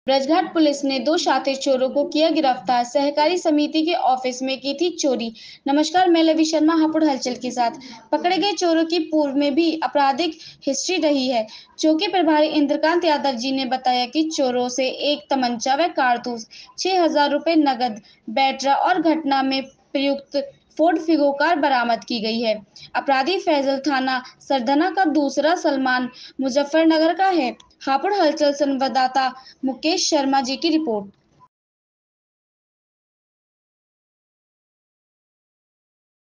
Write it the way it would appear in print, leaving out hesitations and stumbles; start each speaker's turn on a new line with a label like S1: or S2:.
S1: Brajghat police ने दो शातिर चोरों को किया गिरफ्तार। सहकारी समिति के ऑफिस में की थी चोरी। नमस्कार, मैं लवी शर्मा हापुड़ हलचल के साथ। पकड़े गए चोरों की पूर्व में भी आपराधिक हिस्ट्री रही है। चौकी प्रभारी इंद्रकांत यादव जी ने बताया कि चोरों से एक तमंचा व कारतूस, 6,000 रुपए नगद, बैटरा और घटना में प्रयुक्त फोर्ड फिगो कार बरामद की गई है। अपराधी फैजल थाना सरधना का दूसरा, सलमान मुजफ्फरनगर का है। हापुड़ हलचल संवाददाता मुकेश शर्मा जी की रिपोर्ट।